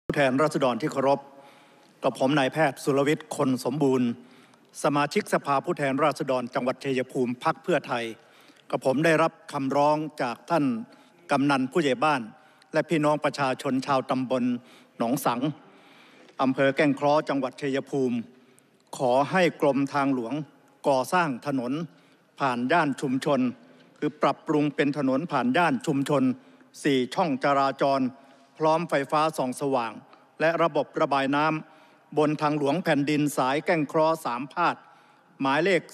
ผู้แทนราษฎรที่เคารพกับผมนายแพทย์สุรวิทย์คนสมบูรณ์สมาชิกสภาผู้แทนราษฎรจังหวัดชัยภูมิพรรคเพื่อไทยกับผมได้รับคำร้องจากท่านกำนันผู้ใหญ่บ้านและพี่น้องประชาชนชาวตำบลหนองสังอำเภอแก่งเคราะห์จังหวัดชัยภูมิขอให้กรมทางหลวงก่อสร้างถนนผ่านย่านชุมชนคือปรับปรุงเป็นถนนผ่านย่านชุมชน4 ช่องจราจรพร้อมไฟฟ้าส่องสว่างและระบบระบายน้ำบนทางหลวงแผ่นดินสายแก่งเคราะห์3 พาดหมายเลข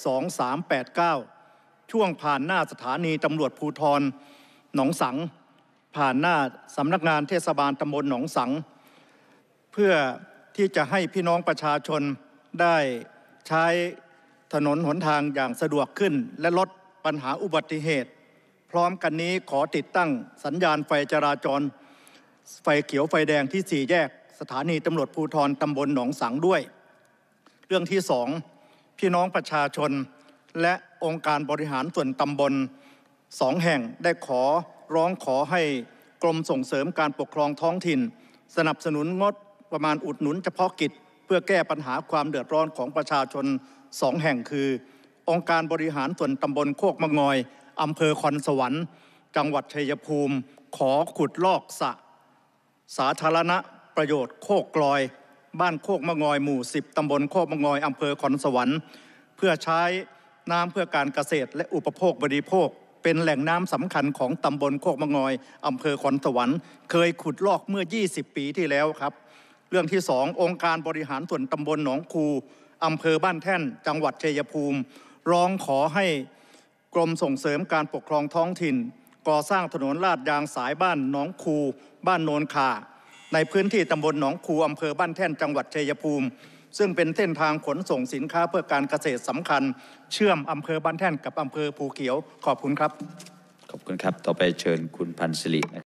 2389ช่วงผ่านหน้าสถานีตำรวจภูธรหนองสังผ่านหน้าสำนักงานเทศบาลตำบลหนองสังเพื่อที่จะให้พี่น้องประชาชนได้ใช้ถนนหนทางอย่างสะดวกขึ้นและลดปัญหาอุบัติเหตุพร้อมกันนี้ขอติดตั้งสัญญาณไฟจราจรไฟเขียวไฟแดงที่4 แยกสถานีตำรวจภูธรตำบลหนองสังด้วยเรื่องที่2พี่น้องประชาชนและองค์การบริหารส่วนตำบล2 แห่งได้ร้องขอให้กรมส่งเสริมการปกครองท้องถิ่นสนับสนุนงบประมาณอุดหนุนเฉพาะกิจเพื่อแก้ปัญหาความเดือดร้อนของประชาชน2 แห่งคือองค์การบริหารส่วนตำบลโคกมะงอยอำเภอคอนสวรรค์จังหวัดชัยภูมิขอขุดลอกสระสาธารณประโยชน์โคกกลอยบ้านโคกมะงอยหมู่10ตำบลโคกมะงอยอำเภอคอนสวรรค์เพื่อใช้น้ำเพื่อการเกษตรและอุปโภคบริโภคเป็นแหล่งน้ำสำคัญของตำบลโคกมะงอยอำเภอคอนสวรรค์เคยขุดลอกเมื่อ20 ปีที่แล้วครับเรื่องที่2องค์การบริหารส่วนตำบลหนองคูอำเภอบ้านแท่นจังหวัดชัยภูมิร้องขอให้กรมส่งเสริมการปกครองท้องถิ่นก่อสร้างถนนลาดยางสายบ้านหนองคูบ้านโนนข่าในพื้นที่ตำบลหนองคูอำเภอบ้านแท่นจังหวัดชัยภูมิซึ่งเป็นเส้นทางขนส่งสินค้าเพื่อการเกษตรสำคัญเชื่อมอำเภอบ้านแท่นกับอำเภอภูเขียวขอบคุณครับขอบคุณครับต่อไปเชิญคุณพันศิริ